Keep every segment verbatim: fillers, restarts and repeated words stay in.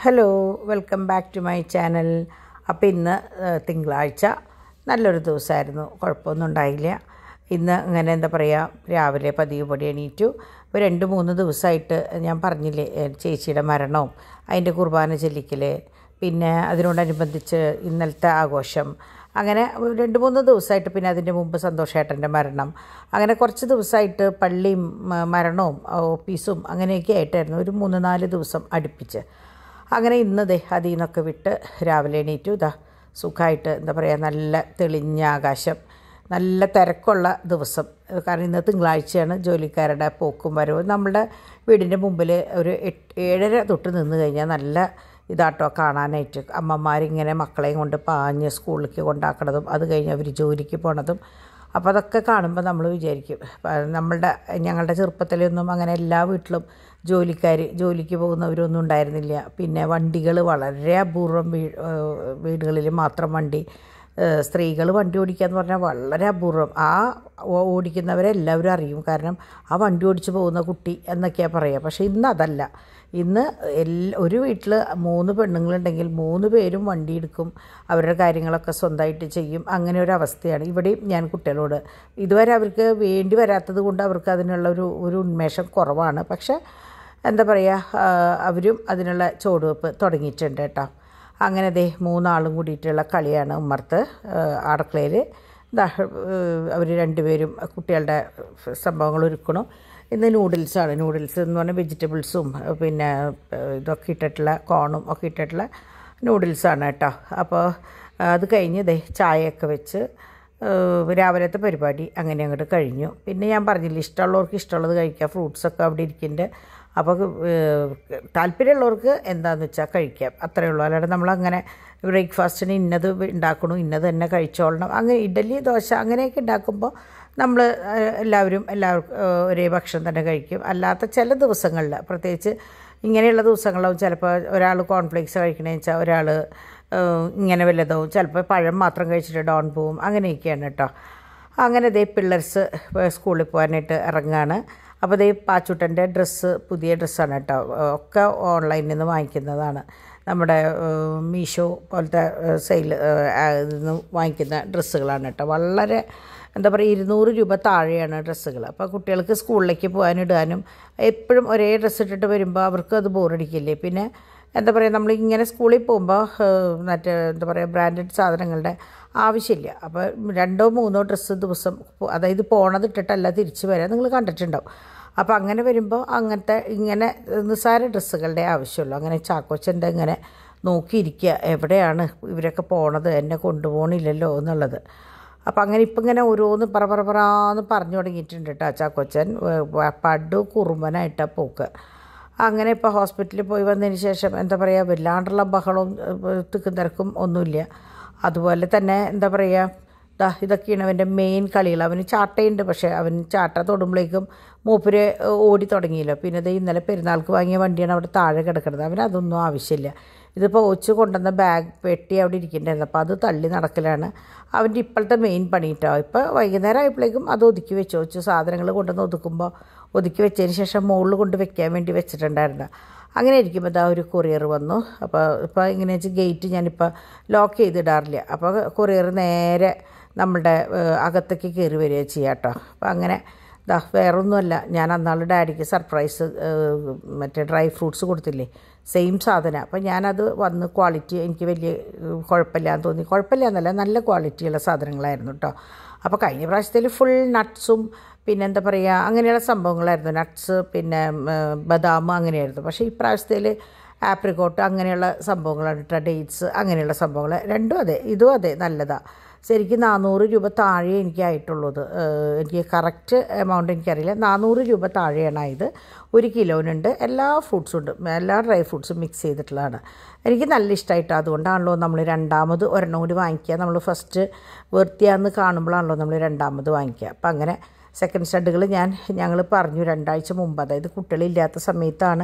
Hello, welcome back to my channel. അപ്പോൾ ഇന്ന് തിങ്കളാഴ്ച നല്ലൊരു ദിവസമായിരുന്നു, കുഴപ്പമൊന്നും ഉണ്ടായില്ല. ഇന്ന് അങ്ങനെ എന്താ പറയുക, രാവിലെ പതിവ് പടി എണീറ്റു. ഇപ്പോൾ രണ്ട് മൂന്ന് ദിവസമായിട്ട് ഞാൻ പറഞ്ഞില്ലേ, ചേച്ചിയുടെ മരണവും അതിൻ്റെ കുർബാന ചെല്ലിക്കൽ, പിന്നെ അതിനോടനുബന്ധിച്ച് ഇന്നലത്തെ ആഘോഷം, അങ്ങനെ രണ്ട് മൂന്ന് ദിവസമായിട്ട്, പിന്നെ അതിൻ്റെ മുമ്പ് സന്തോഷേട്ടൻ്റെ മരണം, അങ്ങനെ കുറച്ച് ദിവസമായിട്ട് പള്ളിയും മരണവും ഓഫീസും അങ്ങനെയൊക്കെ ആയിട്ടായിരുന്നു, ഒരു മൂന്ന് നാല് ദിവസം അടുപ്പിച്ച്. അങ്ങനെ ഇന്നതേ അതിൽ നിന്നൊക്കെ വിട്ട് രാവിലെ എണീറ്റു. ഇതാ സുഖമായിട്ട് എന്താ പറയുക, നല്ല തെളിഞ്ഞ ആകാശം, നല്ല തിരക്കുള്ള ദിവസം. കാരണം ഇന്ന് തിങ്കളാഴ്ചയാണ്, ജോലിക്കാരുടെ പോക്കും വരവും. നമ്മുടെ വീടിൻ്റെ മുമ്പിൽ ഒരു എട്ട് ഏഴര തൊട്ട് നിന്ന് കഴിഞ്ഞാൽ നല്ല ഇതാട്ടോ കാണാനായിട്ട്. അമ്മമാരിങ്ങനെ മക്കളെയും കൊണ്ട് പാഞ്ഞ് സ്കൂളിലേക്ക് കൊണ്ടാക്കണതും, അത് കഴിഞ്ഞ് അവർ ജോലിക്ക് പോണതും. അപ്പോൾ അതൊക്കെ കാണുമ്പോൾ നമ്മൾ വിചാരിക്കും, നമ്മളുടെ ഞങ്ങളുടെ ചെറുപ്പത്തിലൊന്നും അങ്ങനെ എല്ലാ വീട്ടിലും ജോലിക്കാർ ജോലിക്ക് പോകുന്നവരൊന്നും ഉണ്ടായിരുന്നില്ല. പിന്നെ വണ്ടികൾ വളരെ അപൂർവം, വീ വീടുകളിൽ മാത്രം വണ്ടി, സ്ത്രീകൾ വണ്ടി ഓടിക്കുക എന്ന് പറഞ്ഞാൽ വളരെ അപൂർവം. ആ ഓടിക്കുന്നവരെല്ലാവരും അറിയും, കാരണം ആ വണ്ടി ഓടിച്ച് പോകുന്ന കുട്ടി എന്നൊക്കെയാണ് പറയുക. പക്ഷേ ഇന്ന് അതല്ല. ഇന്ന് എല്ലാ ഒരു വീട്ടിൽ മൂന്ന് പെണ്ണുങ്ങളുണ്ടെങ്കിൽ മൂന്ന് പേരും വണ്ടി എടുക്കും, അവരുടെ കാര്യങ്ങളൊക്കെ സ്വന്തമായിട്ട് ചെയ്യും. അങ്ങനെ ഒരു അവസ്ഥയാണ് ഇവിടെയും. ഞാൻ കുട്ടികളോട് ഇതുവരെ അവർക്ക് വേണ്ടി വരാത്തത് കൊണ്ട് അവർക്ക് അതിനുള്ള ഒരു ഒരു ഉന്മേഷം കുറവാണ്. പക്ഷേ എന്താ പറയുക, അവരും അതിനുള്ള ചുവടുവെപ്പ് തുടങ്ങിയിട്ടുണ്ട് കേട്ടോ. അങ്ങനെ ദേ മൂന്നാളും കൂടിയിട്ടുള്ള കളിയാണ് ഉമ്മർത്ത് അടുക്കളയിൽ. അവർ രണ്ടുപേരും കുട്ടികളുടെ സംഭവങ്ങൾ ഒരുക്കണം. ഇന്ന് നൂഡിൽസാണ്. നൂഡിൽസ് എന്ന് പറഞ്ഞാൽ വെജിറ്റബിൾസും പിന്നെ ഇതൊക്കെ ഇട്ടിട്ടുള്ള കോണും ഒക്കെ ഇട്ടിട്ടുള്ള നൂഡിൽസാണ് കേട്ടോ. അപ്പോൾ അത് കഴിഞ്ഞ് ദേ ചായയൊക്കെ വെച്ച് രാവിലത്തെ പരിപാടി അങ്ങനെ അങ്ങോട്ട് കഴിഞ്ഞു. പിന്നെ ഞാൻ പറഞ്ഞില്ല, ഇഷ്ടമുള്ളവർക്ക് ഇഷ്ടമുള്ളത് കഴിക്കുക, ഫ്രൂട്ട്സൊക്കെ അവിടെ ഇരിക്കുന്നുണ്ട്. അപ്പോൾ താല്പര്യമുള്ളവർക്ക് എന്താണെന്ന് വെച്ചാൽ കഴിക്കാം, അത്രയേ ഉള്ളൂ. അല്ലാതെ നമ്മളങ്ങനെ ബ്രേക്ക്ഫാസ്റ്റിന് ഇന്നത് ഉണ്ടാക്കണം, ഇന്നത് തന്നെ കഴിച്ചോളണം, അങ്ങനെ ഇഡലി ദോശ അങ്ങനെയൊക്കെ ഉണ്ടാക്കുമ്പോൾ നമ്മൾ എല്ലാവരും എല്ലാവർക്കും ഒരേ ഭക്ഷണം തന്നെ കഴിക്കും. അല്ലാത്ത ചില ദിവസങ്ങളിൽ, പ്രത്യേകിച്ച് ഇങ്ങനെയുള്ള ദിവസങ്ങളിലും ചിലപ്പോൾ ഒരാൾ കോൺഫ്ലേക്സ് കഴിക്കണമെന്ന് വെച്ചാൽ ഒരാൾ ഇങ്ങനെ വല്ലതാവും, ചിലപ്പോൾ പഴം മാത്രം കഴിച്ചിട്ട് ഡൗൺ പോവും, അങ്ങനെയൊക്കെയാണ് കേട്ടോ. അങ്ങനെ ദേ പിള്ളേർസ് സ്കൂളിൽ പോകാനായിട്ട് ഇറങ്ങുകയാണ്. അപ്പോൾ ദേ പാച്ചുട്ടൻ്റെ ഡ്രസ്സ്, പുതിയ ഡ്രസ്സാണ് കേട്ടോ, ഒക്കെ ഓൺലൈനിൽ നിന്ന് വാങ്ങിക്കുന്നതാണ്. നമ്മുടെ മീഷോ പോലത്തെ സെയിൽ ഇതിൽ നിന്ന് വാങ്ങിക്കുന്ന ഡ്രസ്സുകളാണ് കേട്ടോ. വളരെ എന്താ പറയുക, ഇരുന്നൂറ് രൂപ താഴെയാണ് ഡ്രസ്സുകൾ. അപ്പോൾ കുട്ടികൾക്ക് സ്കൂളിലേക്ക് പോകാനിടാനും, എപ്പോഴും ഒരേ ഡ്രസ്സ് ഇട്ടിട്ട് വരുമ്പോൾ അവർക്ക് അത് ബോറടിക്കില്ലേ. പിന്നെ എന്താ പറയുക, നമ്മളിങ്ങനെ സ്കൂളിൽ പോകുമ്പോൾ മറ്റേ എന്താ പറയുക ബ്രാൻഡഡ് സാധനങ്ങളുടെ ആവശ്യമില്ല. അപ്പോൾ രണ്ടോ മൂന്നോ ഡ്രസ്സ് ദിവസം, അതായത് പോണത് ഇട്ടിട്ടല്ല തിരിച്ച് വരാൻ, നിങ്ങൾ കണ്ടിട്ടുണ്ടാവും. അപ്പോൾ അങ്ങനെ വരുമ്പോൾ അങ്ങനത്തെ ഇങ്ങനെ നിസ്സാര ഡ്രസ്സുകളുടെ ആവശ്യമുള്ളൂ. അങ്ങനെ ചാക്കോച്ചൻ്റെ ഇങ്ങനെ നോക്കിയിരിക്കുക, എവിടെയാണ് ഇവരൊക്കെ പോണത്, എന്നെ കൊണ്ടുപോകണില്ലല്ലോ എന്നുള്ളത്. അപ്പോൾ അങ്ങനെ ഇപ്പം ഇങ്ങനെ ഓരോന്ന് പറ പറ പറയാന്ന് പറഞ്ഞു തുടങ്ങിയിട്ടുണ്ട് കേട്ടോ ചാക്കോച്ചൻ. പടു കുറുമ്പനായിട്ടാണ് പോക്ക്. അങ്ങനെ ഇപ്പോൾ ഹോസ്പിറ്റലിൽ പോയി വന്നതിന് ശേഷം എന്താ പറയുക, വല്ലാണ്ടുള്ള ബഹളവും തിക്കും തിരക്കും ഒന്നുമില്ല. അതുപോലെ തന്നെ എന്താ പറയുക, ദാ ഇതൊക്കെയാണ് അവൻ്റെ മെയിൻ കളികൾ. അവന് ചാട്ടയുണ്ട്, പക്ഷേ അവൻ ചാട്ട തൊടുമ്പോഴേക്കും മൂപ്പര് ഓടി തുടങ്ങിയല്ലോ. പിന്നെ ഇത് ഇന്നലെ പെരുന്നാൾക്ക് വാങ്ങിയ വണ്ടിയാണ് അവിടെ താഴെ കിടക്കുന്നത്. അവന് അതൊന്നും ആവശ്യമില്ല. ഇതിപ്പോൾ ഒച്ച് കൊണ്ടുവന്ന ബാഗ് പെട്ടി അവിടെ ഇരിക്കുന്നുണ്ടായിരുന്നു, അപ്പോൾ അത് തള്ളി നടക്കലാണ് അവൻ്റെ ഇപ്പോഴത്തെ മെയിൻ പണി കേട്ടോ. ഇപ്പോൾ വൈകുന്നേരം ആയപ്പോഴേക്കും അത് ഒതുക്കി വെച്ചു വെച്ചു സാധനങ്ങൾ കൊണ്ടുവന്ന് ഒതുക്കുമ്പോൾ ഒതുക്കി വെച്ചതിന് ശേഷം മുകളിൽ കൊണ്ട് വെക്കാൻ വേണ്ടി വെച്ചിട്ടുണ്ടായിരുന്നു. അങ്ങനെ ഇരിക്കുമ്പോൾ ഇതാ ഒരു കൊറിയർ വന്നു. അപ്പോൾ ഇപ്പോൾ ഇങ്ങനെ വെച്ച് ഗേറ്റ് ഞാനിപ്പോൾ ലോക്ക് ചെയ്തിടാറില്ല. അപ്പോൾ കൊറിയർ നേരെ നമ്മുടെ അകത്തേക്ക് കയറി വരിക ചെയ്യാം കേട്ടോ. അപ്പോൾ അങ്ങനെ ഇതാ വേറൊന്നുമല്ല, ഞാൻ അന്നാൾ ഡാഡിക്ക് സർപ്രൈസ് മറ്റേ ഡ്രൈ ഫ്രൂട്ട്സ് കൊടുത്തില്ലേ, സെയിം സാധനം. അപ്പോൾ ഞാനത് വന്ന് ക്വാളിറ്റി എനിക്ക് വലിയ കുഴപ്പമില്ലാന്ന് തോന്നി. കുഴപ്പമില്ല എന്നല്ല, നല്ല ക്വാളിറ്റിയുള്ള സാധനങ്ങളായിരുന്നു കേട്ടോ. അപ്പോൾ കഴിഞ്ഞ പ്രാവശ്യത്തിൽ ഫുൾ നട്ട്സും പിന്നെ എന്താ പറയുക അങ്ങനെയുള്ള സംഭവങ്ങളായിരുന്നു, നട്ട്സ് പിന്നെ ബദാം അങ്ങനെയായിരുന്നു. പക്ഷേ ഈ പ്രാവശ്യത്തിൽ ആപ്രിക്കോട്ട് അങ്ങനെയുള്ള സംഭവങ്ങളാണ് കേട്ടോ, ഡേറ്റ്സ് അങ്ങനെയുള്ള സംഭവങ്ങൾ രണ്ടും അതെ, ഇതും അതെ, നല്ലതാണ്. ശരിക്കും നാനൂറ് രൂപ താഴെ എനിക്കായിട്ടുള്ളത്. എനിക്ക് കറക്റ്റ് എമൗണ്ട് എനിക്കറിയില്ല, നാനൂറ് രൂപ താഴെയാണ് ഇത്. ഒരു കിലോനുണ്ട്, എല്ലാ ഫ്രൂട്ട്സും ഉണ്ട്, എല്ലാ ഡ്രൈ ഫ്രൂട്ട്സും മിക്സ് ചെയ്തിട്ടുള്ളതാണ്. എനിക്ക് നല്ല ഇഷ്ടമായിട്ട്, അതുകൊണ്ടാണല്ലോ നമ്മൾ രണ്ടാമത് ഒരെണ്ണം കൂടി വാങ്ങിക്കുക. നമ്മൾ ഫസ്റ്റ് വൃത്തിയാന്ന് കാണുമ്പോഴാണല്ലോ നമ്മൾ രണ്ടാമത് വാങ്ങിക്കുക. അപ്പം അങ്ങനെ സെക്കൻഡ് സ്റ്റഡുകൾ ഞാൻ ഞങ്ങൾ പറഞ്ഞു രണ്ടാഴ്ച മുമ്പ്, അതായത് കുട്ടികളില്ലാത്ത സമയത്താണ്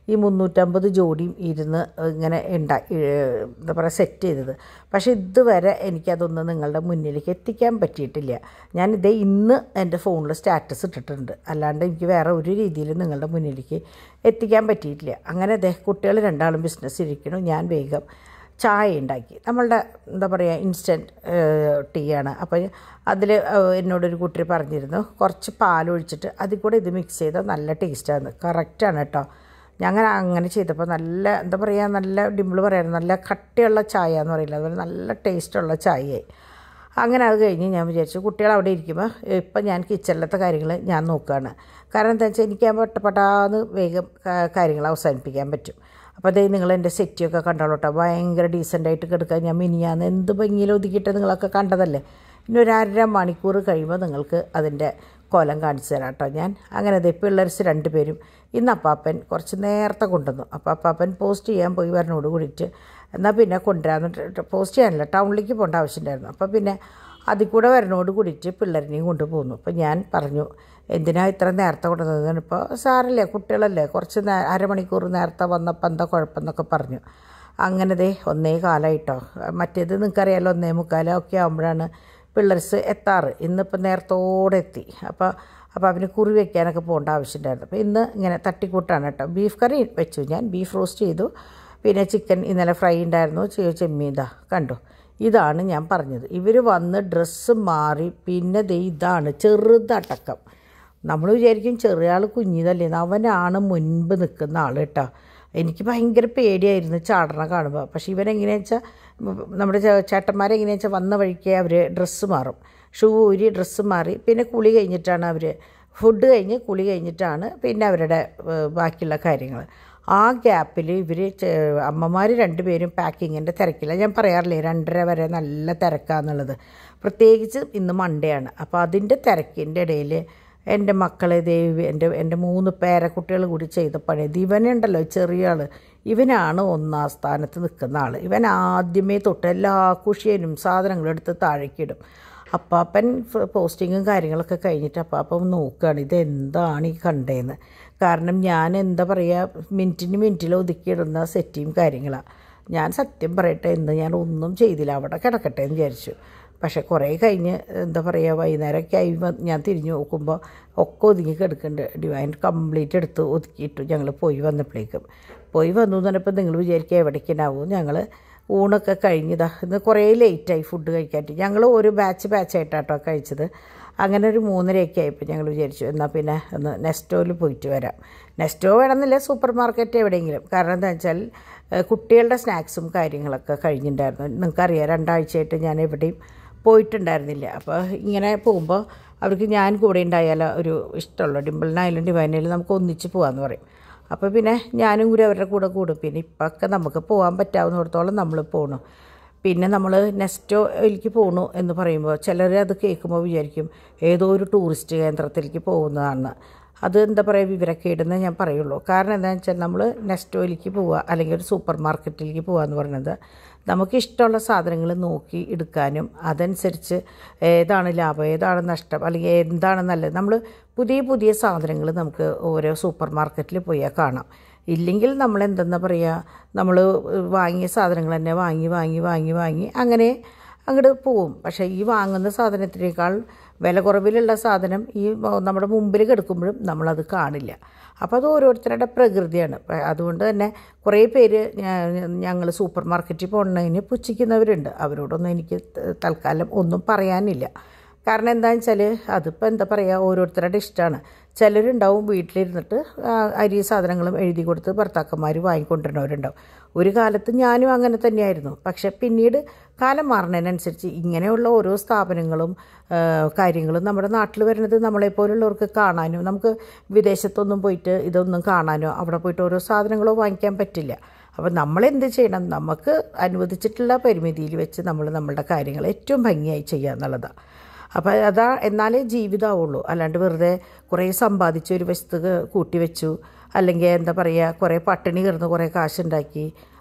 ഈ മുന്നൂറ്റമ്പത് ജോഡിയും ഇരുന്ന് ഇങ്ങനെ ഉണ്ടാ എന്താ പറയുക സെറ്റ് ചെയ്തത്. പക്ഷേ ഇതുവരെ എനിക്കതൊന്നും നിങ്ങളുടെ മുന്നിലേക്ക് എത്തിക്കാൻ പറ്റിയിട്ടില്ല. ഞാനിതേ ഇന്ന് എൻ്റെ ഫോണിൽ സ്റ്റാറ്റസ് ഇട്ടിട്ടുണ്ട്, അല്ലാണ്ട് എനിക്ക് വേറെ ഒരു രീതിയിലും നിങ്ങളുടെ മുന്നിലേക്ക് എത്തിക്കാൻ പറ്റിയിട്ടില്ല. അങ്ങനെ അതേ കുട്ടികൾ രണ്ടാളും ബിസിനസ് ഇരിക്കണം. ഞാൻ വേഗം ചായ ഉണ്ടാക്കി. നമ്മളുടെ എന്താ പറയുക ഇൻസ്റ്റൻറ്റ് ടീ ആണ്. അപ്പോൾ അതിൽ എന്നോടൊരു കുട്ടി പറഞ്ഞിരുന്നു കുറച്ച് പാലൊഴിച്ചിട്ട് അതിൽ കൂടെ ഇത് മിക്സ് ചെയ്താൽ നല്ല ടേസ്റ്റാണ്. കറക്റ്റാണ് കേട്ടോ. ഞങ്ങൾ അങ്ങനെ ചെയ്തപ്പോൾ നല്ല എന്താ പറയുക നല്ല ഡിമ്പിൾ പറയാറ് നല്ല കട്ടിയുള്ള ചായ എന്ന് പറയില്ല, അതുപോലെ നല്ല ടേസ്റ്റുള്ള ചായയായി. അങ്ങനെ അത് കഴിഞ്ഞ് ഞാൻ വിചാരിച്ചു കുട്ടികൾ അവിടെ ഇരിക്കുമ്പോൾ ഇപ്പം ഞാൻ കിച്ചണിലത്തെ കാര്യങ്ങൾ ഞാൻ നോക്കുകയാണ്. കാരണം എന്താ വെച്ചാൽ എനിക്ക് പെട്ടപ്പെട്ടാന്ന് വേഗം കാര്യങ്ങൾ അവസാനിപ്പിക്കാൻ പറ്റും. അപ്പോൾ അതേ നിങ്ങൾ എൻ്റെ സെറ്റിയൊക്കെ കണ്ടോളൂട്ടോ, ഭയങ്കര ഡീസൻ്റായിട്ട് കിടക്കാൻ ഞാൻ മിനിയാന്ന് എന്ത് ഭംഗിയിൽ ഒതുക്കിയിട്ട് നിങ്ങളൊക്കെ കണ്ടതല്ലേ. ഇനി ഒരു അര മണിക്കൂർ കഴിയുമ്പോൾ നിങ്ങൾക്ക് അതിൻ്റെ കോലം കാണിച്ചു തരാം കേട്ടോ ഞാൻ. അങ്ങനെ അതേ പിള്ളേർസ് രണ്ട് പേരും ഇന്ന് അപ്പാപ്പൻ കുറച്ച് നേരത്തെ കൊണ്ടുവന്നു. അപ്പോൾ അപ്പാപ്പൻ പോസ്റ്റ് ചെയ്യാൻ പോയി വരണോട് കൂടിയിട്ട് എന്നാൽ പിന്നെ കൊണ്ടുവരാന്നിട്ട് പോസ്റ്റ് ചെയ്യാനില്ല, ടൗണിലേക്ക് പോകേണ്ട ആവശ്യമുണ്ടായിരുന്നു. അപ്പോൾ പിന്നെ അതിൽ കൂടെ വരണോട് കൂടിയിട്ട് പിള്ളേരിനെയും കൊണ്ടുപോകുന്നു. അപ്പോൾ ഞാൻ പറഞ്ഞു എന്തിനാ ഇത്ര നേരത്തെ കൊണ്ടുവന്നതെന്ന്. ഇപ്പോൾ സാറല്ലേ കുട്ടികളല്ലേ കുറച്ച് നേ അരമണിക്കൂർ നേരത്തെ വന്നപ്പോൾ എന്താ കുഴപ്പമെന്നൊക്കെ പറഞ്ഞു. അങ്ങനെ ദേ ഒന്നേ കാലമായിട്ടോ. മറ്റേത് നിങ്ങൾക്കറിയാമല്ലോ ഒന്നേ മുക്കാലോ ഒക്കെ ആകുമ്പോഴാണ് പിള്ളേർസ് എത്താറ്. ഇന്നിപ്പോൾ നേരത്തോടെ എത്തി. അപ്പോൾ അപ്പോൾ അവന് കുറി വയ്ക്കാനൊക്കെ പോകേണ്ട ആവശ്യമുണ്ടായിരുന്നു. അപ്പോൾ ഇന്ന് ഇങ്ങനെ തട്ടിക്കൂട്ടാണ് കേട്ടോ. ബീഫ് കറി വെച്ചു ഞാൻ, ബീഫ് റോസ്റ്റ് ചെയ്തു, പിന്നെ ചിക്കൻ ഇന്നലെ ഫ്രൈ ഉണ്ടായിരുന്നു, ചെമ്മീൻ ഇതാ കണ്ടു. ഇതാണ് ഞാൻ പറഞ്ഞത്. ഇവർ വന്ന് ഡ്രസ്സ് മാറി പിന്നെ ദേ ഇതാണ് ചെറുതടക്കം. നമ്മൾ വിചാരിക്കും ചെറിയ ആൾ കുഞ്ഞിതല്ലേ, അവനാണ് മുൻപ് നിൽക്കുന്ന ആൾ കേട്ടോ. എനിക്ക് ഭയങ്കര പേടിയായിരുന്നു ചാടണ കാണുമ്പോൾ. പക്ഷേ ഇവനെങ്ങനെയാണെന്ന് വെച്ചാൽ നമ്മുടെ ചേട്ടന്മാരെങ്ങനെയാണെന്ന് വെച്ചാൽ വന്ന വഴിക്ക് അവർ ഡ്രസ്സ് മാറും, ഷൂ ഊരി ഡ്രസ്സ് മാറി പിന്നെ കുളി കഴിഞ്ഞിട്ടാണ് അവർ ഫുഡ് കഴിഞ്ഞ് കുളി കഴിഞ്ഞിട്ടാണ് പിന്നെ അവരുടെ ബാക്കിയുള്ള കാര്യങ്ങൾ. ആ ഗ്യാപ്പിൽ ഇവർ അമ്മമാർ രണ്ടുപേരും പാക്കിങ്ങിൻ്റെ തിരക്കില്ല. ഞാൻ പറയാറില്ലേ രണ്ടര വരെ നല്ല തിരക്കാന്നുള്ളത്, പ്രത്യേകിച്ച് ഇന്ന് മൺഡേ ആണ്. അപ്പോൾ അതിൻ്റെ തിരക്കിൻ്റെ ഇടയിൽ എൻ്റെ മക്കളെ ദേവി എൻ്റെ എൻ്റെ മൂന്ന് പേരക്കുട്ടികൾ കൂടി ചെയ്ത പണി. ഇവനുണ്ടല്ലോ ചെറിയ ആൾ, ഇവനാണ് ഒന്നാം സ്ഥാനത്ത് നിൽക്കുന്ന ആൾ. ഇവൻ ആദ്യമേ തൊട്ട് എല്ലാ കുഷിയനും സാധനങ്ങളും എടുത്ത് താഴേക്കിടും. അപ്പാപ്പൻ പോസ്റ്റിങ്ങും കാര്യങ്ങളൊക്കെ കഴിഞ്ഞിട്ട് അപ്പാപ്പൻ നോക്കുകയാണ് ഇതെന്താണ് ഈ കണ്ടതെന്ന്. കാരണം ഞാൻ എന്താ പറയുക മിനിറ്റിന് മിനിറ്റിൽ ഒതുക്കിയിടുന്ന സെറ്റിയും കാര്യങ്ങളാണ്. ഞാൻ സത്യം പറയട്ടെ ഇന്ന് ഞാൻ ഒന്നും ചെയ്തില്ല, അവിടെ കിടക്കട്ടെ എന്ന് വിചാരിച്ചു. പക്ഷേ കുറേ കഴിഞ്ഞ് എന്താ പറയുക വൈകുന്നേരമൊക്കെ ആയി ഞാൻ തിരിഞ്ഞു നോക്കുമ്പോൾ ഒക്കെ ഒതുങ്ങി കിടക്കുന്നുണ്ട്. ഡിവൈൻ കംപ്ലീറ്റ് എടുത്ത് ഒതുക്കിയിട്ടു. ഞങ്ങൾ പോയി വന്നപ്പോഴേക്കും പോയി വന്നു എന്ന് പറഞ്ഞപ്പോൾ നിങ്ങൾ വിചാരിക്കുക എവിടേക്കിനാവും. ഞങ്ങൾ ഊണൊക്കെ കഴിഞ്ഞതാ ഇന്ന് കുറേ ലേറ്റായി ഫുഡ് കഴിക്കാനായിട്ട്. ഞങ്ങൾ ഒരു ബാച്ച് ബാച്ചായിട്ടാട്ടോ കഴിച്ചത്. അങ്ങനെ ഒരു മൂന്നരയൊക്കെ ആയപ്പോൾ ഞങ്ങൾ വിചാരിച്ചു എന്നാൽ പിന്നെ ഒന്ന് നെസ്റ്റോയിൽ പോയിട്ട് വരാം. നെസ്റ്റോ വേണമെന്നില്ല, സൂപ്പർ മാർക്കറ്റ് എവിടെയെങ്കിലും. കാരണം എന്താ വെച്ചാൽ കുട്ടികളുടെ സ്നാക്സും കാര്യങ്ങളൊക്കെ കഴിഞ്ഞിട്ടുണ്ടായിരുന്നു. നിങ്ങൾക്കറിയാം രണ്ടാഴ്ചയായിട്ട് ഞാൻ എവിടെയും പോയിട്ടുണ്ടായിരുന്നില്ല. അപ്പോൾ ഇങ്ങനെ പോകുമ്പോൾ അവർക്ക് ഞാൻ കൂടെ ഉണ്ടായാലോ ഒരു ഇഷ്ടമുള്ള ഡിമ്പിളിനായാലും ഡിവൈനായാലും നമുക്ക് ഒന്നിച്ച് പോകാമെന്ന് പറയും. അപ്പോൾ പിന്നെ ഞാനും കൂടി അവരുടെ കൂടെ കൂടും. പിന്നെ ഇപ്പൊക്കെ നമുക്ക് പോകാൻ പറ്റാവുന്നിടത്തോളം നമ്മൾ പോകണം. പിന്നെ നമ്മൾ നെസ്റ്റോയിലേക്ക് പോകണു എന്ന് പറയുമ്പോൾ ചിലർ അത് കേൾക്കുമ്പോൾ വിചാരിക്കും ഏതോ ഒരു ടൂറിസ്റ്റ് കേന്ദ്രത്തിലേക്ക് പോകുന്നതാണ്. അത് എന്താ പറയുക വിവരക്കേടെന്ന് ഞാൻ പറയുള്ളൂ. കാരണം എന്താണെന്ന് വെച്ചാൽ നമ്മൾ നെസ്റ്റോയിലേക്ക് പോവുക അല്ലെങ്കിൽ ഒരു സൂപ്പർ മാർക്കറ്റിലേക്ക് പോകുക എന്ന് പറയുന്നത് നമുക്കിഷ്ടമുള്ള സാധനങ്ങൾ നോക്കി എടുക്കാനും അതനുസരിച്ച് ഏതാണ് ലാഭം ഏതാണ് നഷ്ടം അല്ലെങ്കിൽ എന്താണ് നല്ലത് നമ്മൾ പുതിയ പുതിയ സാധനങ്ങൾ നമുക്ക് ഓരോ സൂപ്പർ മാർക്കറ്റിൽ പോയാൽ കാണാം. ഇല്ലെങ്കിൽ നമ്മൾ എന്തെന്നാ പറയുക നമ്മൾ വാങ്ങിയ സാധനങ്ങൾ തന്നെ വാങ്ങി വാങ്ങി വാങ്ങി വാങ്ങി അങ്ങനെ അങ്ങോട്ട് പോവും. പക്ഷേ ഈ വാങ്ങുന്ന സാധനത്തിനേക്കാൾ വില കുറവിലുള്ള സാധനം ഈ നമ്മുടെ മുമ്പിൽ കിടക്കുമ്പോഴും നമ്മളത് കാണില്ല. അപ്പോൾ അത് ഓരോരുത്തരുടെ പ്രകൃതിയാണ്. അതുകൊണ്ട് തന്നെ കുറേ പേര് ഞങ്ങൾ സൂപ്പർ മാർക്കറ്റിൽ പോകുന്നതിന് പുച്ഛിക്കുന്നവരുണ്ട്. അവരോടൊന്നും എനിക്ക് തൽക്കാലം ഒന്നും പറയാനില്ല. കാരണം എന്താണെന്ന് വെച്ചാൽ അതിപ്പോൾ എന്താ പറയുക ഓരോരുത്തരുടെ ഇഷ്ടമാണ്. ചിലരുണ്ടാവും വീട്ടിലിരുന്നിട്ട് അരി സാധനങ്ങളും എഴുതി കൊടുത്ത് ഭർത്താക്കന്മാർ വാങ്ങിക്കൊണ്ടിരുന്നവരുണ്ടാവും. ഒരു കാലത്ത് ഞാനും അങ്ങനെ തന്നെയായിരുന്നു. പക്ഷേ പിന്നീട് കാലം മാറുന്നതിനനുസരിച്ച് ഇങ്ങനെയുള്ള ഓരോ സ്ഥാപനങ്ങളും കാര്യങ്ങളും നമ്മുടെ നാട്ടിൽ വരുന്നത് നമ്മളെപ്പോലുള്ളവർക്ക് കാണാനും നമുക്ക് വിദേശത്തൊന്നും പോയിട്ട് ഇതൊന്നും കാണാനോ അവിടെ പോയിട്ട് ഓരോ സാധനങ്ങളോ വാങ്ങിക്കാൻ പറ്റില്ല. അപ്പോൾ നമ്മളെന്ത് ചെയ്യണം, നമുക്ക് അനുവദിച്ചിട്ടുള്ള പരിമിതിയിൽ വെച്ച് നമ്മൾ നമ്മളുടെ കാര്യങ്ങൾ ഏറ്റവും ഭംഗിയായി ചെയ്യുക എന്നുള്ളതാണ്. അപ്പോൾ അതാ എന്നാലേ ജീവിതമാവുള്ളൂ. അല്ലാണ്ട് വെറുതെ കുറേ സമ്പാദിച്ച് ഒരു വശത്ത് കൂട്ടി വെച്ചു അല്ലെങ്കിൽ എന്താ പറയുക കുറേ പട്ടിണി കിടന്ന് കുറേ കാശുണ്ടാക്കി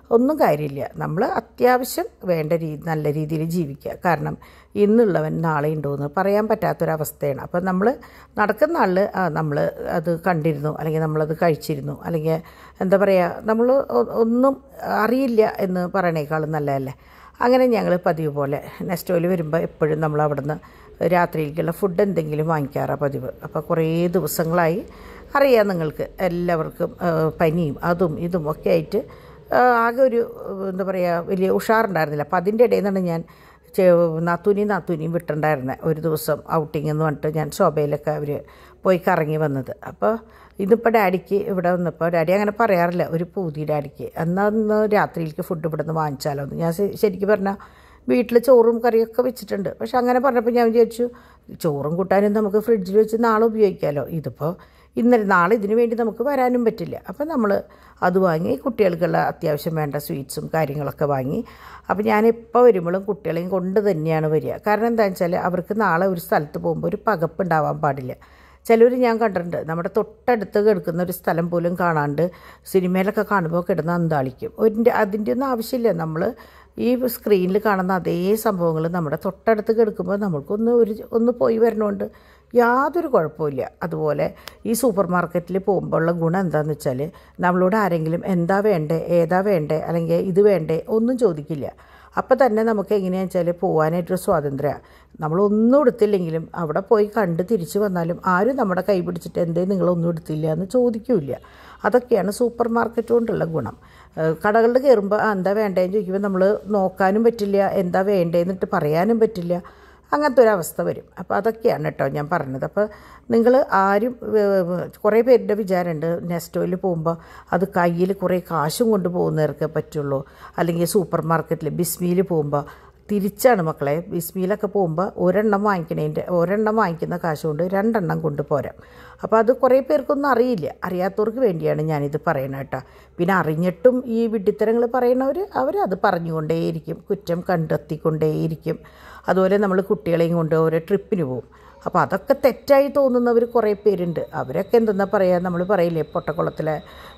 ഒന്നും കാര്യമില്ല. നമ്മൾ അത്യാവശ്യം വേണ്ട രീതി നല്ല രീതിയിൽ ജീവിക്കുക. കാരണം ഇന്നുള്ളവൻ നാളെ ഉണ്ടോയെന്ന് പറയാൻ പറ്റാത്തൊരവസ്ഥയാണ്. അപ്പം നമ്മൾ നടക്കുന്ന ആൾ നമ്മൾ അത് കണ്ടിരുന്നു, അല്ലെങ്കിൽ നമ്മളത് കഴിച്ചിരുന്നു, അല്ലെങ്കിൽ എന്താ പറയുക, നമ്മൾ ഒന്നും അറിയില്ല എന്ന് പറയണേക്കാളും നല്ലതല്ലേ. അങ്ങനെ ഞങ്ങൾ പതിവ് പോലെ നെസ്റ്റോയിൽ വരുമ്പോൾ എപ്പോഴും നമ്മൾ അവിടെ നിന്ന് രാത്രിയിലേക്കുള്ള ഫുഡ് എന്തെങ്കിലും വാങ്ങിക്കാറാണ് പതിവ്. അപ്പോൾ കുറേ ദിവസങ്ങളായി അറിയാം നിങ്ങൾക്ക് എല്ലാവർക്കും പനിയും അതും ഇതും ഒക്കെ ആയിട്ട് ആകെ ഒരു എന്താ പറയുക വലിയ ഉഷാറുണ്ടായിരുന്നില്ല. അപ്പോൾ അതിൻ്റെ ഇടയിൽ നിന്നാണ് ഞാൻ നാത്തൂനിയും നാത്തൂനിയും വിട്ടുണ്ടായിരുന്നത് ഒരു ദിവസം ഔട്ടിങ് എന്ന് പറഞ്ഞിട്ട് ഞാൻ ശോഭയിലൊക്കെ അവർ പോയി കറങ്ങി വന്നത്. അപ്പോൾ ഇതിപ്പോൾ ഡാഡിക്ക് ഇവിടെ വന്നപ്പോൾ ഡാഡി അങ്ങനെ പറയാറില്ല, ഒരു പൂതി ഡാഡിക്ക് എന്നാൽ രാത്രിയിലേക്ക് ഫുഡ് ഇവിടെ നിന്ന് വാങ്ങിച്ചാലോ എന്ന്. ഞാൻ ശരിക്കും പറഞ്ഞാൽ വീട്ടിൽ ചോറും കറിയൊക്കെ വെച്ചിട്ടുണ്ട്. പക്ഷെ അങ്ങനെ പറഞ്ഞപ്പോൾ ഞാൻ വിചാരിച്ചു ചോറും കൂട്ടാനും നമുക്ക് ഫ്രിഡ്ജിൽ വെച്ച് നാളെ ഉപയോഗിക്കാമല്ലോ. ഇതിപ്പോൾ ഇന്നലെ നാളെ ഇതിനു വേണ്ടി നമുക്ക് വരാനും പറ്റില്ല. അപ്പം നമ്മൾ അത് വാങ്ങി കുട്ടികൾക്കുള്ള അത്യാവശ്യം വേണ്ട സ്വീറ്റ്സും കാര്യങ്ങളൊക്കെ വാങ്ങി. അപ്പോൾ ഞാനെപ്പോൾ വരുമ്പോഴും കുട്ടികളെയും കൊണ്ട് തന്നെയാണ് വരിക. കാരണം എന്താണെന്ന് വെച്ചാൽ അവർക്ക് നാളെ ഒരു സ്ഥലത്ത് പോകുമ്പോൾ ഒരു പകപ്പുണ്ടാവാൻ പാടില്ല. ചിലർ ഞാൻ കണ്ടിട്ടുണ്ട് നമ്മുടെ തൊട്ടടുത്ത് കിടക്കുന്ന ഒരു സ്ഥലം പോലും കാണാണ്ട് സിനിമയിലൊക്കെ കാണുമ്പോൾ കിടന്ന് അന്താളിക്കും. ഒരു അതിൻ്റെ ഒന്നും ആവശ്യമില്ല. നമ്മൾ ഈ സ്ക്രീനിൽ കാണുന്ന അതേ സംഭവങ്ങൾ നമ്മുടെ തൊട്ടടുത്ത് കിടക്കുമ്പോൾ നമ്മൾക്കൊന്ന് ഒരു ഒന്ന് പോയി വരണോണ്ട് യാതൊരു കുഴപ്പമില്ല. അതുപോലെ ഈ സൂപ്പർ മാർക്കറ്റിൽ പോകുമ്പോൾ ഉള്ള ഗുണം എന്താണെന്ന് വെച്ചാൽ നമ്മളോട് ആരെങ്കിലും എന്താ വേണ്ടേ, ഏതാ വേണ്ടേ, അല്ലെങ്കിൽ ഇത് വേണ്ടേ ഒന്നും ചോദിക്കില്ല. അപ്പോൾ തന്നെ നമുക്ക് എങ്ങനെയാണെന്ന് വെച്ചാൽ പോകാനായിട്ടൊരു സ്വാതന്ത്ര്യമാണ്. നമ്മളൊന്നും എടുത്തില്ലെങ്കിലും അവിടെ പോയി കണ്ട് തിരിച്ച് വന്നാലും ആരും നമ്മുടെ കൈ പിടിച്ചിട്ട് എന്തേ നിങ്ങളൊന്നും എടുത്തില്ല എന്ന് ചോദിക്കില്ല. അതൊക്കെയാണ് സൂപ്പർ മാർക്കറ്റ് കൊണ്ടുള്ള ഗുണം. കടകളിൽ കയറുമ്പോൾ എന്താ വേണ്ടതെന്ന് ചോദിക്കുമ്പോൾ നമ്മൾ നോക്കാനും പറ്റില്ല, എന്താ വേണ്ടതെന്നിട്ട് പറയാനും പറ്റില്ല. അങ്ങനത്തെ ഒരവസ്ഥ വരും. അപ്പോൾ അതൊക്കെയാണ് കേട്ടോ ഞാൻ പറഞ്ഞത്. അപ്പോൾ നിങ്ങൾ ആരും കുറേ പേരുടെ വിചാരമുണ്ട് നെസ്റ്റോയിൽ പോകുമ്പോൾ അത് കയ്യിൽ കുറേ കാശും കൊണ്ട് പോകുന്നവർക്ക് പറ്റുള്ളൂ, അല്ലെങ്കിൽ സൂപ്പർ മാർക്കറ്റിൽ ബിസ്മിയിൽ പോകുമ്പോൾ തിരിച്ചാണ് മക്കളെ. ബിസ്മിയിലൊക്കെ പോകുമ്പോൾ ഒരെണ്ണം വാങ്ങിക്കണേൻ്റെ ഒരെണ്ണം വാങ്ങിക്കുന്ന കാശ് കൊണ്ട് രണ്ടെണ്ണം കൊണ്ടുപോരാം. അപ്പോൾ അത് കുറേ പേർക്കൊന്നും അറിയില്ല. അറിയാത്തവർക്ക് വേണ്ടിയാണ് ഞാനിത് പറയണത് കേട്ടോ. പിന്നെ അറിഞ്ഞിട്ടും ഈ വിഡ്ഢിത്തരങ്ങൾ പറയുന്നവർ അവരത് പറഞ്ഞുകൊണ്ടേയിരിക്കും, കുറ്റം കണ്ടെത്തിക്കൊണ്ടേയിരിക്കും. അതുപോലെ നമ്മൾ കുട്ടികളെയും കൊണ്ട് ഓരോ ട്രിപ്പിന് പോകും. അപ്പോൾ അതൊക്കെ തെറ്റായി തോന്നുന്നവർ കുറേ പേരുണ്ട്. അവരൊക്കെ എന്തെന്നാ പറയുക, നമ്മൾ പറയില്ലേ പൊട്ടക്കുളത്തിലെ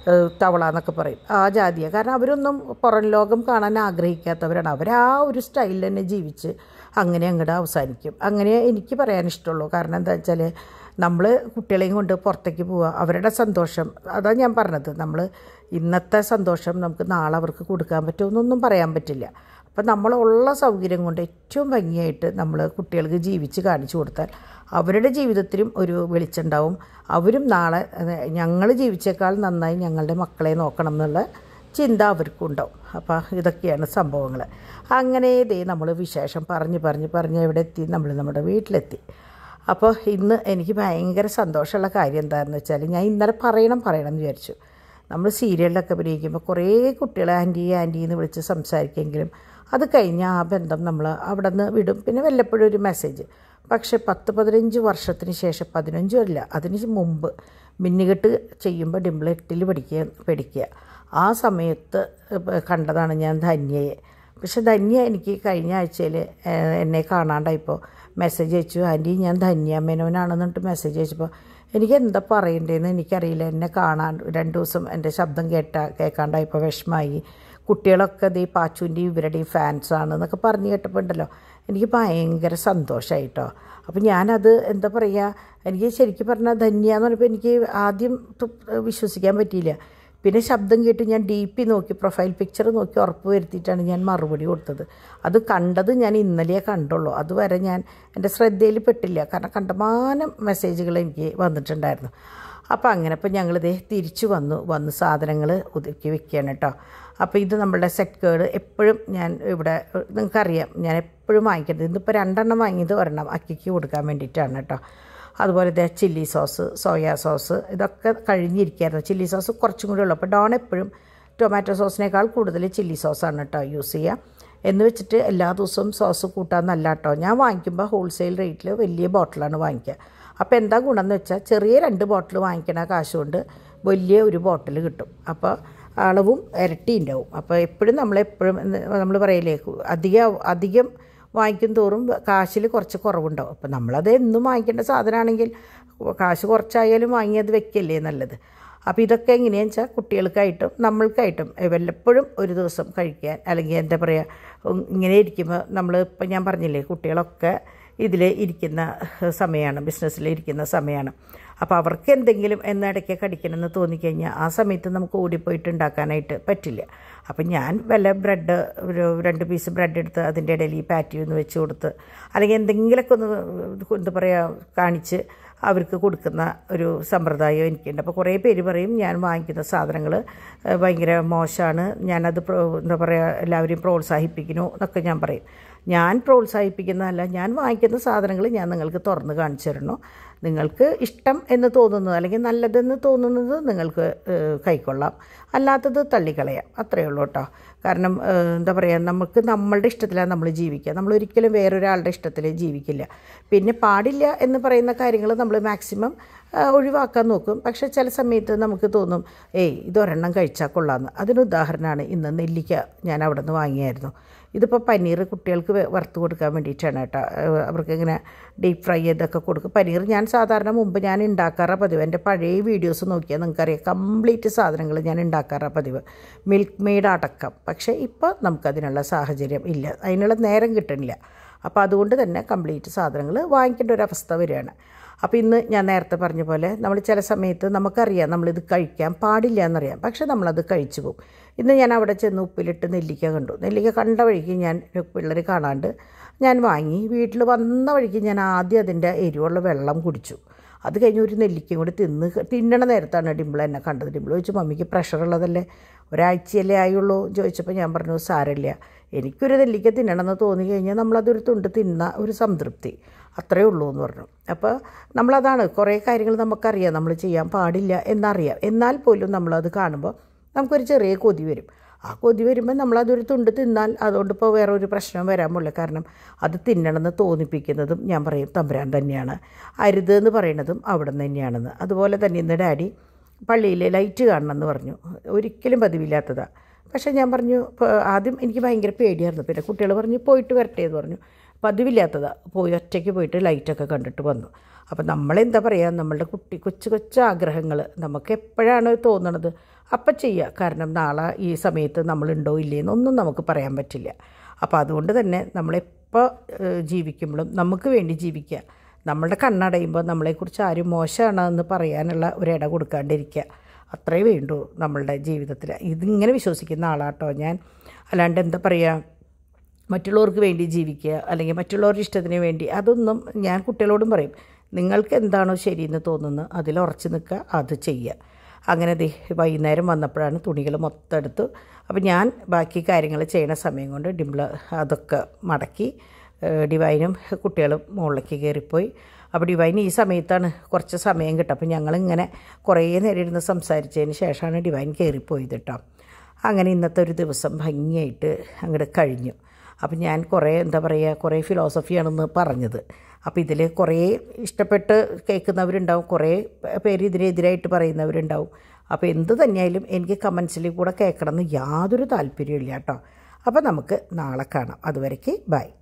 തവള എന്നൊക്കെ പറയും, ആ ജാതിയാണ്. കാരണം അവരൊന്നും പുറം ലോകം കാണാൻ ആഗ്രഹിക്കാത്തവരാണ്. അവർ ആ ഒരു സ്റ്റൈലിൽ തന്നെ ജീവിച്ച് അങ്ങനെ അങ്ങോട്ട് അവസാനിക്കും. അങ്ങനെ എനിക്ക് പറയാൻ ഇഷ്ടമുള്ളൂ. കാരണം എന്താ വെച്ചാൽ നമ്മൾ കുട്ടികളെയും കൊണ്ട് പുറത്തേക്ക് പോവുക, അവരുടെ സന്തോഷം അതാണ് ഞാൻ പറഞ്ഞത്. നമ്മൾ ഇന്നത്തെ സന്തോഷം നമുക്ക് നാളെ അവർക്ക് കൊടുക്കാൻ പറ്റുമെന്നൊന്നും പറയാൻ പറ്റില്ല. അപ്പം നമ്മളുള്ള സൗകര്യം കൊണ്ട് ഏറ്റവും ഭംഗിയായിട്ട് നമ്മൾ കുട്ടികൾക്ക് ജീവിച്ച് കാണിച്ചു കൊടുത്താൽ അവരുടെ ജീവിതത്തിലും ഒരു വെളിച്ചമുണ്ടാവും. അവരും നാളെ ഞങ്ങൾ ജീവിച്ചേക്കാൾ നന്നായി ഞങ്ങളുടെ മക്കളെ നോക്കണം എന്നുള്ള ചിന്ത അവർക്കും ഉണ്ടാവും. അപ്പോൾ ഇതൊക്കെയാണ് സംഭവങ്ങൾ. അങ്ങനെ ഇതേ നമ്മൾ വിശേഷം പറഞ്ഞ് പറഞ്ഞ് പറഞ്ഞ് എവിടെ എത്തി, നമ്മൾ നമ്മുടെ വീട്ടിലെത്തി. അപ്പോൾ ഇന്ന് എനിക്ക് ഭയങ്കര സന്തോഷമുള്ള കാര്യം എന്താണെന്ന് വെച്ചാൽ ഞാൻ ഇന്നലെ പറയണം പറയണം എന്ന് വിചാരിച്ചു. നമ്മൾ സീരിയലിലൊക്കെ അഭിനയിക്കുമ്പോൾ കുറേ കുട്ടികളെ ആൻറ്റി ആൻറ്റി എന്ന് വിളിച്ച് സംസാരിക്കുമെങ്കിലും അത് കഴിഞ്ഞ് ആ ബന്ധം നമ്മൾ അവിടെ നിന്ന് വിടും. പിന്നെ വല്ലപ്പോഴും ഒരു മെസ്സേജ്. പക്ഷേ പത്ത് പതിനഞ്ച് വർഷത്തിന് ശേഷം, പതിനഞ്ചും അല്ല അതിന് മുമ്പ് മിന്നുകെട്ട് ചെയ്യുമ്പോൾ ഡിംപിൾ എട്ടിൽ പഠിക്കുക പഠിക്കുക ആ സമയത്ത് കണ്ടതാണ് ഞാൻ ധന്യയെ. പക്ഷെ ധന്യ എനിക്ക് കഴിഞ്ഞ ആഴ്ചയിൽ എന്നെ കാണാണ്ടായപ്പോൾ മെസ്സേജ് അയച്ചു, ആൻറ്റി ഞാൻ ധന്യ മേനോനാണെന്നിട്ട് മെസ്സേജ് അയച്ചപ്പോൾ എനിക്ക് എന്താ പറയണ്ടേന്ന് എനിക്കറിയില്ല. എന്നെ കാണാൻ രണ്ട് ദിവസം എൻ്റെ ശബ്ദം കേട്ട കേൾക്കാണ്ടായപ്പോൾ വിഷമമായി. കുട്ടികളൊക്കെ ഇത് ഈ പാച്ചുവിൻ്റെയും ഇവരുടെയും ഫാൻസാണ് എന്നൊക്കെ പറഞ്ഞ് കേട്ടപ്പോൾ ഉണ്ടല്ലോ എനിക്ക് ഭയങ്കര സന്തോഷമായിട്ടോ. അപ്പോൾ ഞാനത് എന്താ പറയുക, എനിക്ക് ശരിക്കും പറഞ്ഞാൽ ധന്യ എന്ന് പറഞ്ഞപ്പോൾ എനിക്ക് ആദ്യം വിശ്വസിക്കാൻ പറ്റിയില്ല. പിന്നെ ശബ്ദം കേട്ട് ഞാൻ ഡി പി നോക്കി, പ്രൊഫൈൽ പിക്ചർ നോക്കി ഉറപ്പ് വരുത്തിയിട്ടാണ് ഞാൻ മറുപടി കൊടുത്തത്. അത് കണ്ടത് ഞാൻ ഇന്നലെയേ കണ്ടുള്ളൂ. അതുവരെ ഞാൻ എൻ്റെ ശ്രദ്ധയിൽ പെട്ടില്ല. കാരണം കണ്ടമാനം മെസ്സേജുകൾ എനിക്ക് വന്നിട്ടുണ്ടായിരുന്നു. അപ്പോൾ അങ്ങനെ ഇപ്പോൾ ഞങ്ങളിതേ തിരിച്ചു വന്നു വന്ന് സാധനങ്ങൾ ഒതുക്കി വെക്കുകയാണ് കേട്ടോ. അപ്പോൾ ഇത് നമ്മളുടെ സെറ്റ് കേർഡ് എപ്പോഴും ഞാൻ ഇവിടെ നിങ്ങൾക്കറിയാം ഞാൻ എപ്പോഴും വാങ്ങിക്കുന്നത്. ഇന്നിപ്പോൾ രണ്ടെണ്ണം വാങ്ങിയത് ഒരെണ്ണം അക്കിക്ക് കൊടുക്കാൻ വേണ്ടിയിട്ടാണ് കേട്ടോ. അതുപോലെ ഇതേ ചില്ലി സോസ്, സോയാ സോസ് ഇതൊക്കെ കഴിഞ്ഞിരിക്കുകയായിരുന്നു. ചില്ലി സോസ് കുറച്ചും കൂടി ഉള്ളൂ. അപ്പോൾ ഡോൺ എപ്പോഴും ടൊമാറ്റോ സോസിനേക്കാൾ കൂടുതൽ ചില്ലി സോസാണ് കേട്ടോ യൂസ് ചെയ്യുക. എന്ന് വെച്ചിട്ട് എല്ലാ ദിവസവും സോസ് കൂട്ടാമെന്നല്ല കേട്ടോ. ഞാൻ വാങ്ങിക്കുമ്പോൾ ഹോൾസെയിൽ റേറ്റിൽ വലിയ ബോട്ടിലാണ് വാങ്ങിക്കുക. അപ്പോൾ എന്താ ഗുണം എന്ന് വെച്ചാൽ ചെറിയ രണ്ട് ബോട്ടിൽ വാങ്ങിക്കണ കാശ് കൊണ്ട് വലിയ ഒരു ബോട്ടിൽ കിട്ടും. അപ്പോൾ അളവും ഇരട്ടി ഉണ്ടാവും. അപ്പോൾ എപ്പോഴും നമ്മളെപ്പോഴും നമ്മൾ പറയില്ലേ അധികം അധികം വാങ്ങിക്കും തോറും കാശിൽ കുറച്ച് കുറവുണ്ടാവും. അപ്പോൾ നമ്മളത് എന്നും വാങ്ങിക്കേണ്ട സാധനമാണെങ്കിൽ കാശ് കുറച്ചായാലും വാങ്ങിയത് വെക്കല്ലേ നല്ലത്. അപ്പോൾ ഇതൊക്കെ എങ്ങനെയാണെന്ന് വെച്ചാൽ കുട്ടികൾക്കായിട്ടും നമ്മൾക്കായിട്ടും വല്ലപ്പോഴും ഒരു ദിവസം കഴിക്കാൻ, അല്ലെങ്കിൽ എന്താ പറയുക, ഇങ്ങനെ ഇരിക്കുമ്പോൾ നമ്മൾ ഇപ്പം ഞാൻ പറഞ്ഞില്ലേ കുട്ടികളൊക്കെ ഇതിൽ ഇരിക്കുന്ന സമയമാണ്, ബിസിനസ്സിൽ ഇരിക്കുന്ന സമയമാണ്. അപ്പോൾ അവർക്ക് എന്തെങ്കിലും എന്നിടയ്ക്ക് കടിക്കണമെന്ന് തോന്നിക്കഴിഞ്ഞാൽ ആ സമയത്ത് നമുക്ക് ഓടിപ്പോയിട്ട് ഉണ്ടാക്കാനായിട്ട് പറ്റില്ല. അപ്പം ഞാൻ വല്ല ബ്രെഡ് ഒരു രണ്ട് പീസ് ബ്രെഡ് എടുത്ത് അതിൻ്റെ ഇടയിൽ ഈ പാറ്റി ഒന്ന് വെച്ച് കൊടുത്ത്, അല്ലെങ്കിൽ എന്തെങ്കിലുമൊക്കെ ഒന്ന് എന്താ പറയുക കാണിച്ച് അവർക്ക് കൊടുക്കുന്ന ഒരു സമ്പ്രദായം എനിക്കുണ്ട്. അപ്പോൾ കുറേ പേര് പറയും ഞാൻ വാങ്ങിക്കുന്ന സാധനങ്ങൾ ഭയങ്കര മോശമാണ്, ഞാനത് എന്താ പറയുക എല്ലാവരെയും പ്രോത്സാഹിപ്പിക്കുന്നു എന്നൊക്കെ ഞാൻ പറയും. ഞാൻ പ്രോത്സാഹിപ്പിക്കുന്നതല്ല, ഞാൻ വാങ്ങിക്കുന്ന സാധനങ്ങൾ ഞാൻ നിങ്ങൾക്ക് തുറന്ന് കാണിച്ചു തരണോ, നിങ്ങൾക്ക് ഇഷ്ടം എന്ന് തോന്നുന്നത് അല്ലെങ്കിൽ നല്ലതെന്ന് തോന്നുന്നത് നിങ്ങൾക്ക് കൈക്കൊള്ളാം, അല്ലാത്തത് തള്ളിക്കളയാം, അത്രയേ ഉള്ളൂ കേട്ടോ. കാരണം എന്താ പറയുക, നമുക്ക് നമ്മളുടെ ഇഷ്ടത്തിലാണ് നമ്മൾ ജീവിക്കുക, നമ്മളൊരിക്കലും വേറൊരാളുടെ ഇഷ്ടത്തിൽ ജീവിക്കില്ല. പിന്നെ പാടില്ല എന്ന് പറയുന്ന കാര്യങ്ങൾ നമ്മൾ മാക്സിമം ഒഴിവാക്കാൻ നോക്കും. പക്ഷേ ചില സമയത്ത് നമുക്ക് തോന്നും ഏയ് ഇതൊരെണ്ണം കഴിച്ചാൽ കൊള്ളാമെന്ന്. അതിനുദാഹരണമാണ് ഇന്ന് നെല്ലിക്ക ഞാൻ അവിടെ നിന്ന് വാങ്ങിയായിരുന്നു. ഇതിപ്പോൾ പനീർ കുട്ടികൾക്ക് വറുത്ത് കൊടുക്കാൻ വേണ്ടിയിട്ടാണ് കേട്ടോ. അവർക്ക് ഇങ്ങനെ ഡീപ്പ് ഫ്രൈ ചെയ്തൊക്കെ കൊടുക്കും. പനീർ ഞാൻ സാധാരണ മുമ്പ് ഞാൻ ഉണ്ടാക്കാറ പതിവ്. എൻ്റെ പഴയ വീഡിയോസ് നോക്കിയാൽ നിങ്ങൾക്കറിയാം കംപ്ലീറ്റ് സാധനങ്ങൾ ഞാൻ ഉണ്ടാക്കാറ പതിവ്, മിൽക്ക് മെയ്ഡ് അടക്കം. പക്ഷേ ഇപ്പോൾ നമുക്കതിനുള്ള സാഹചര്യം ഇല്ല, അതിനുള്ള നേരം കിട്ടണില്ല. അപ്പോൾ അതുകൊണ്ട് തന്നെ കംപ്ലീറ്റ് സാധനങ്ങൾ വാങ്ങിക്കേണ്ട ഒരു അവസ്ഥ വരികയാണ്. അപ്പോൾ ഇന്ന് ഞാൻ നേരത്തെ പറഞ്ഞ പോലെ നമ്മൾ ചില സമയത്ത് നമുക്കറിയാം നമ്മളിത് കഴിക്കാൻ പാടില്ല എന്നറിയാം, പക്ഷേ നമ്മളത് കഴിച്ചു പോകും. ഇന്ന് ഞാൻ അവിടെ ചെന്ന് ഉപ്പിലിട്ട് നെല്ലിക്ക കണ്ടു. നെല്ലിക്ക കണ്ട വഴിക്ക് ഞാൻ പിള്ളേർ കാണാണ്ട് ഞാൻ വാങ്ങി. വീട്ടിൽ വന്ന വഴിക്ക് ഞാൻ ആദ്യം അതിൻ്റെ എരിവുള്ള വെള്ളം കുടിച്ചു. അത് കഴിഞ്ഞ് ഒരു നെല്ലിക്കയും കൂടി തിന്ന് തിന്നണ നേരത്താണ് ഡിംപിൾ എന്നെ കണ്ടത്. ഡിംപിൾ ചോദിച്ചു മമ്മിക്ക് പ്രഷർ ഉള്ളതല്ലേ, ഒരാഴ്ചയല്ലേ ആയുള്ളൂ ചോദിച്ചപ്പോൾ ഞാൻ പറഞ്ഞു സാരമില്ല, എനിക്കൊരു നെല്ലിക്ക തിന്നണമെന്ന് തോന്നി കഴിഞ്ഞാൽ നമ്മളതൊരു തുണ്ട് തിന്ന ഒരു സംതൃപ്തി, അത്രയേ ഉള്ളൂ എന്ന് പറഞ്ഞു. അപ്പോൾ നമ്മളതാണ് കുറേ കാര്യങ്ങൾ നമുക്കറിയാം നമ്മൾ ചെയ്യാൻ പാടില്ല എന്നറിയാം, എന്നാൽ പോലും നമ്മളത് കാണുമ്പോൾ നമുക്കൊരു ചെറിയ കൊതി വരും. ആ കൊതി വരുമ്പോൾ നമ്മളതൊരു തുണ്ട് തിന്നാൽ അതുകൊണ്ടിപ്പോൾ വേറെ ഒരു പ്രശ്നം വരാൻ പോലില്ല. കാരണം അത് തിന്നണമെന്ന് തോന്നിപ്പിക്കുന്നതും ഞാൻ പറയും തമ്പുരാൻ തന്നെയാണ്, അരുത് എന്ന് പറയുന്നതും അവിടെ നിന്ന് തന്നെയാണെന്ന്. അതുപോലെ തന്നെ ഇന്ന് ഡാഡി പള്ളിയിൽ ലൈറ്റ് കാണണമെന്ന് പറഞ്ഞു. ഒരിക്കലും പതിവില്ലാത്തതാണ്. പക്ഷേ ഞാൻ പറഞ്ഞു ആദ്യം എനിക്ക് ഭയങ്കര പേടിയായിരുന്നു. പിന്നെ കുട്ടികൾ പറഞ്ഞു പോയിട്ട് വരട്ടെ എന്ന് പറഞ്ഞു. പതിവില്ലാത്തതാണ്, പോയി ഒറ്റയ്ക്ക് പോയിട്ട് ലൈറ്റൊക്കെ കണ്ടിട്ട് വന്നു. അപ്പോൾ നമ്മളെന്താ പറയുക, നമ്മളുടെ കുട്ടി കൊച്ചു കൊച്ചു ആഗ്രഹങ്ങൾ നമുക്ക് എപ്പോഴാണ് തോന്നണത് അപ്പം ചെയ്യുക. കാരണം നാളെ ഈ സമയത്ത് നമ്മളുണ്ടോ ഇല്ലേന്നൊന്നും നമുക്ക് പറയാൻ പറ്റില്ല. അപ്പോൾ അതുകൊണ്ട് തന്നെ നമ്മളെപ്പോൾ ജീവിക്കുമ്പോഴും നമുക്ക് വേണ്ടി ജീവിക്കുക. നമ്മളുടെ കണ്ണടയുമ്പോൾ നമ്മളെക്കുറിച്ച് ആരും മോശമാണെന്ന് പറയാനുള്ള ഒരിട കൊടുക്കാണ്ടിരിക്കുക, അത്രയേ വേണ്ടൂ നമ്മളുടെ ജീവിതത്തിൽ. ഇതിങ്ങനെ വിശ്വസിക്കുന്ന ആളാട്ടോ ഞാൻ. അല്ലാണ്ട് എന്താ പറയുക, മറ്റുള്ളവർക്ക് വേണ്ടി ജീവിക്കുക അല്ലെങ്കിൽ മറ്റുള്ളവരുടെ ഇഷ്ടത്തിന് വേണ്ടി അതൊന്നും ഞാൻ കുട്ടികളോടും പറയും. നിങ്ങൾക്ക് എന്താണോ ശരിയെന്ന് തോന്നുന്നത് അതിൽ ഉറച്ചു നിൽക്കുക, അത് ചെയ്യുക. അങ്ങനെ ദേ വൈകുന്നേരം വന്നപ്പോഴാണ് തുണികൾ മൊത്തം എടുത്തു. അപ്പോൾ ഞാൻ ബാക്കി കാര്യങ്ങൾ ചെയ്യണ സമയം കൊണ്ട് ഡിംപിൾ അതൊക്കെ മടക്കി. ഡിവൈനും കുട്ടികളും മുകളിലേക്ക് കയറിപ്പോയി. അപ്പോൾ ഡിവൈൻ ഈ സമയത്താണ് കുറച്ച് സമയം കിട്ടുക. അപ്പോൾ ഞങ്ങളിങ്ങനെ കുറേ നേരം ഇരുന്ന് സംസാരിച്ചതിന് ശേഷമാണ് ഡിവൈൻ കയറിപ്പോയത് കേട്ടോ. അങ്ങനെ ഇന്നത്തെ ഒരു ദിവസം ഭംഗിയായിട്ട് അങ്ങോട്ട് കഴിഞ്ഞു. അപ്പം ഞാൻ കുറേ എന്താ പറയുക കുറേ ഫിലോസഫിയാണെന്ന് പറഞ്ഞത്. അപ്പോൾ ഇതിൽ കുറേ ഇഷ്ടപ്പെട്ട് കേൾക്കുന്നവരുണ്ടാവും, കുറേ പേര് ഇതിനെതിരായിട്ട് പറയുന്നവരുണ്ടാവും. അപ്പോൾ എന്ത് തന്നെയായാലും എനിക്ക് കമൻസിൽ കൂടെ കേൾക്കണമെന്ന് യാതൊരു താല്പര്യമില്ല കേട്ടോ. അപ്പോൾ നമുക്ക് നാളെ കാണാം. അതുവരേക്ക് ബൈ.